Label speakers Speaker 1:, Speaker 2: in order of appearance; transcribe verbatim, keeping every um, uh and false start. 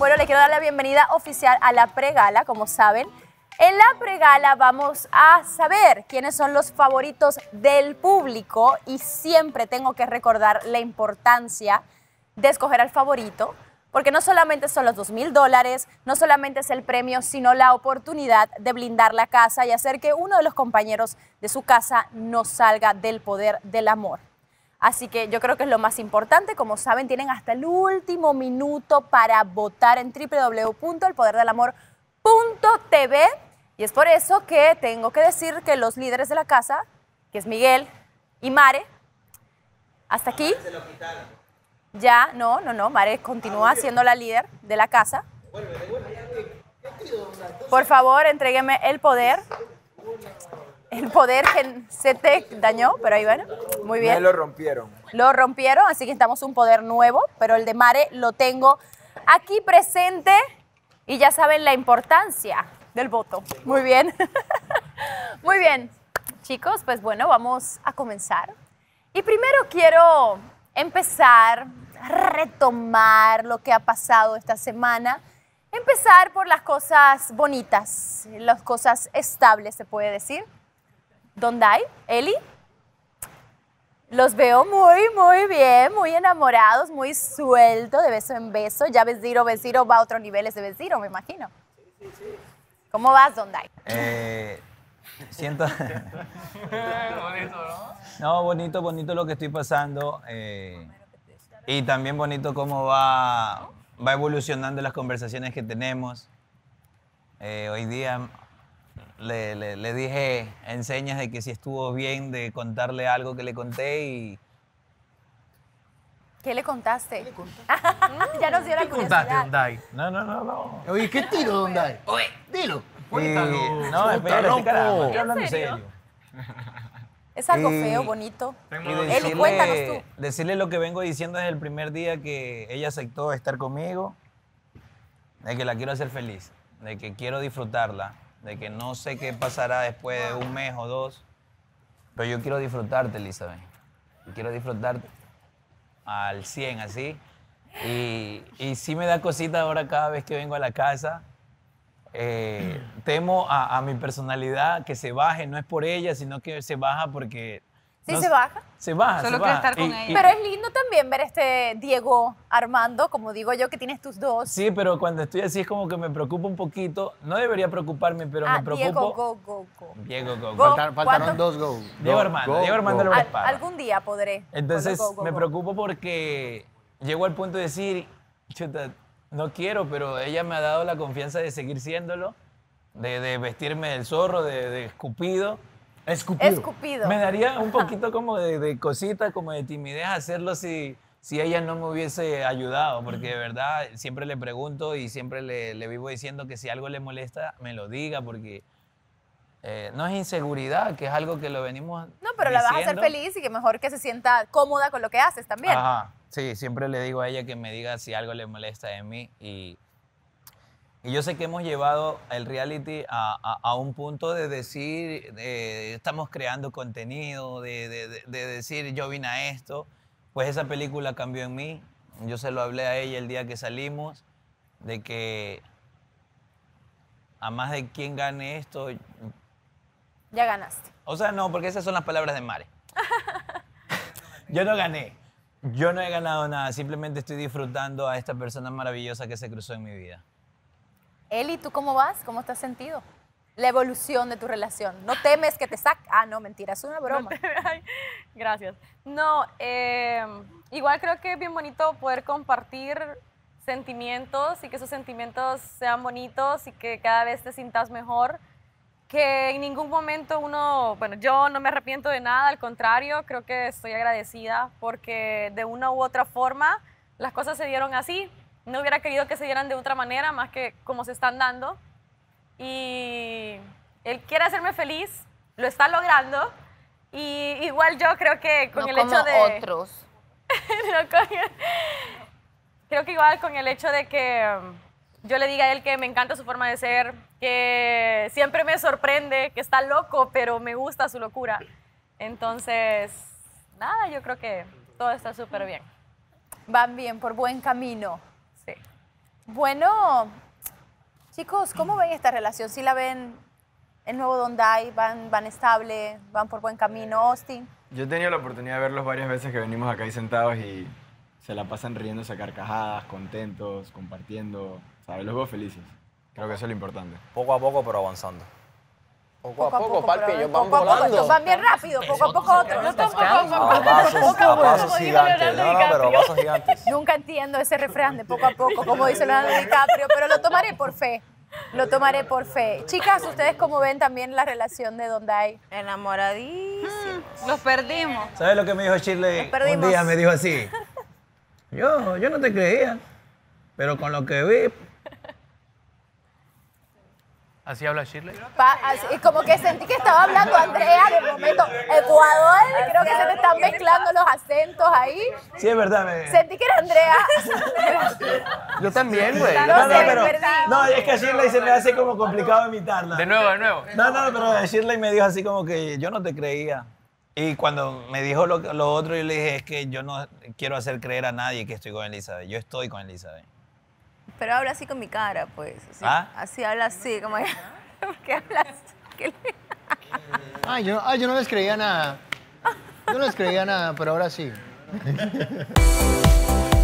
Speaker 1: Bueno, le quiero dar la bienvenida oficial a la pregala, como saben. En la pregala vamos a saber quiénes son los favoritos del público y siempre tengo que recordar la importancia de escoger al favorito, porque no solamente son los dos mil dólares, no solamente es el premio, sino la oportunidad de blindar la casa y hacer que uno de los compañeros de su casa no salga del poder del amor. Así que yo creo que es lo más importante. Como saben, tienen hasta el último minuto para votar en w w w punto el poder del amor punto t v. Y es por eso que tengo que decir que los líderes de la casa, que es Miguel y Mare, hasta aquí. Ya, no, no, no, Mare continúa siendo la líder de la casa. Por favor, entrégueme el poder. El poder que se te dañó, pero ahí bueno, muy bien.
Speaker 2: Me lo rompieron.
Speaker 1: Lo rompieron, así que necesitamos un poder nuevo, pero el de Mare lo tengo aquí presente y ya saben la importancia del voto. Muy bien. Muy bien, chicos, pues bueno, vamos a comenzar. Y primero quiero empezar a retomar lo que ha pasado esta semana. Empezar por las cosas bonitas, las cosas estables, se puede decir. Dondai, Eli, los veo muy, muy bien, muy enamorados, muy sueltos, de beso en beso. Ya Besiro, Besiro va a otros niveles de Besiro, me imagino. ¿Cómo vas, Dondai?
Speaker 3: Eh, siento...
Speaker 4: Bonito, ¿no?
Speaker 3: No, bonito, bonito lo que estoy pasando. Eh, y también bonito cómo va, va evolucionando las conversaciones que tenemos. Eh, hoy día... Le, le, le dije en señas de que si estuvo bien de contarle algo que le conté y...
Speaker 1: ¿Qué le contaste? ¿Qué le contaste? Ya nos dio la
Speaker 4: ¿Qué contaste,
Speaker 1: curiosidad.
Speaker 4: Dondai?
Speaker 3: No, no, no, no.
Speaker 5: Oye, ¿qué tiro, Dondai? Oye, dilo.
Speaker 4: Cuéntalo.
Speaker 3: Y- no, espérate,
Speaker 5: loco.
Speaker 3: caramba, estoy hablando
Speaker 1: ¿En serio?
Speaker 3: serio.
Speaker 1: Es algo
Speaker 3: Y-
Speaker 1: feo, bonito.
Speaker 4: Tengo
Speaker 3: Y
Speaker 4: dos-
Speaker 1: Eli, cuéntanos
Speaker 3: decirle,
Speaker 1: tú.
Speaker 3: decirle lo que vengo diciendo desde el primer día que ella aceptó estar conmigo, de que la quiero hacer feliz, de que quiero disfrutarla, de que no sé qué pasará después de un mes o dos, pero yo quiero disfrutarte, Elizabeth. Yo quiero disfrutarte al cien, así. Y, y sí me da cosita ahora cada vez que vengo a la casa. Eh, temo a, a mi personalidad que se baje, no es por ella, sino que se baja porque...
Speaker 1: ¿Sí
Speaker 3: no
Speaker 1: se
Speaker 3: sé-
Speaker 1: baja?
Speaker 3: Se baja,
Speaker 6: Solo
Speaker 3: se
Speaker 6: quiere
Speaker 3: baja.
Speaker 6: estar con
Speaker 3: Y-
Speaker 6: ella.
Speaker 3: y-
Speaker 1: Pero es lindo también ver este Diego Armando, como digo yo, que tienes tus dos.
Speaker 3: Sí, pero cuando estoy así es como que me preocupa un poquito. No debería preocuparme, pero
Speaker 1: ah,
Speaker 3: me preocupo.
Speaker 1: Diego, go, go, go.
Speaker 3: Diego, go,
Speaker 1: Go.
Speaker 3: go.
Speaker 5: Faltaron, faltaron
Speaker 1: ¿Cuánto?
Speaker 5: dos go.
Speaker 3: Diego
Speaker 5: Go,
Speaker 3: Armando,
Speaker 5: go,
Speaker 3: Diego Armando
Speaker 5: go.
Speaker 3: López
Speaker 1: Al-
Speaker 3: Parra.
Speaker 1: algún día podré.
Speaker 3: Entonces
Speaker 1: Go, go, go,
Speaker 3: me
Speaker 1: go.
Speaker 3: preocupo porque llego al punto de decir, chuta, no quiero, pero ella me ha dado la confianza de seguir siéndolo, de, de vestirme del zorro, de, de escupido.
Speaker 5: Escupido.
Speaker 1: Escupido.
Speaker 3: Me daría un poquito como de, de cosita, como de timidez hacerlo si, si ella no me hubiese ayudado, porque de verdad siempre le pregunto y siempre le, le vivo diciendo que si algo le molesta, me lo diga, porque eh, no es inseguridad, que es algo que lo venimos
Speaker 1: No, pero la vas a hacer
Speaker 3: diciendo.
Speaker 1: feliz y que mejor que se sienta cómoda con lo que haces también.
Speaker 3: Ajá, sí, siempre le digo a ella que me diga si algo le molesta de mí y... Y yo sé que hemos llevado el reality a, a- a un punto de decir, eh, estamos creando contenido, de, de- de- de decir, yo vine a esto. Pues esa película cambió en mí. Yo se lo hablé a ella el día que salimos, de que a más de quien gane esto,
Speaker 1: Ya ganaste.
Speaker 3: o sea, no, porque esas son las palabras de Mare. Yo no gané. Yo no he ganado nada, simplemente estoy disfrutando a esta persona maravillosa que se cruzó en mi vida.
Speaker 1: Eli, ¿tú cómo vas? ¿Cómo te has sentido? La evolución de tu relación. ¿No temes que te saque? Ah, no, mentira, es una broma.
Speaker 6: Ay, gracias. No, eh, igual creo que es bien bonito poder compartir sentimientos y que esos sentimientos sean bonitos y que cada vez te sientas mejor. Que en ningún momento uno, bueno, yo no me arrepiento de nada, al contrario, creo que estoy agradecida porque de una u otra forma las cosas se dieron así. No hubiera querido que se dieran de otra manera, más que como se están dando. Y él quiere hacerme feliz, lo está logrando. Y igual yo creo que con
Speaker 1: no
Speaker 6: el
Speaker 1: como
Speaker 6: hecho de...
Speaker 1: otros.
Speaker 6: No, con- creo que igual con el hecho de que um, yo le diga a él que me encanta su forma de ser, que siempre me sorprende, que está loco, pero me gusta su locura. Entonces, nada, yo creo que todo está súper bien.
Speaker 1: Van bien, por buen camino.
Speaker 6: Sí.
Speaker 1: Bueno, chicos, ¿cómo ven esta relación? ¿Sí la ven el nuevo Donday? ¿Van, van estable? ¿Van por buen camino, Austin?
Speaker 2: Yo he tenido la oportunidad de verlos varias veces que venimos acá ahí sentados y se la pasan riéndose a carcajadas, contentos, compartiendo. ¿Sabes? Los veo felices. Creo que eso es lo importante.
Speaker 7: Poco a poco, pero avanzando.
Speaker 5: Poco a poco, papi,
Speaker 1: pero
Speaker 5: ellos van
Speaker 1: poco a poco,
Speaker 5: volando.
Speaker 1: estos van bien rápido, poco a poco otros.
Speaker 6: Yo tampoco,
Speaker 7: A pasos, a pasos gigantes. No, no, pero a pasos gigantes.
Speaker 1: Nunca entiendo ese refrán de poco a poco, como dice Leonardo DiCaprio, pero lo tomaré por fe. Lo tomaré por fe. Chicas, ¿ustedes cómo ven también la relación de Donday?
Speaker 8: Enamoradísimos.
Speaker 6: Los perdimos.
Speaker 3: ¿Sabes lo que me dijo Shirley?
Speaker 1: Nos perdimos.
Speaker 3: Un día me dijo así. Yo, yo no te creía, pero con lo que vi...
Speaker 4: ¿Así habla Shirley?
Speaker 1: Pa- así, como que sentí que estaba hablando Andrea de momento. Ecuador, creo que se te están mezclando los acentos ahí.
Speaker 3: Sí, es verdad. Me...
Speaker 1: Sentí que era Andrea.
Speaker 5: Yo también, güey.
Speaker 1: No
Speaker 3: No, no,
Speaker 1: sé,
Speaker 3: pero...
Speaker 1: perdí.
Speaker 3: No, es que a Shirley se me hace como complicado imitarla.
Speaker 4: De nuevo, de nuevo.
Speaker 3: No, no, pero Shirley me dijo así como que yo no te creía. Y cuando me dijo lo, lo otro, yo le dije, es que yo no quiero hacer creer a nadie que estoy con Elizabeth. Yo estoy con Elizabeth.
Speaker 8: Pero habla así con mi cara, pues. Así,
Speaker 3: ¿Ah?
Speaker 8: así habla así, como que hablas. Que le-
Speaker 5: Ay, yo, ay, yo no les creía nada. Yo no les creía nada, pero ahora sí.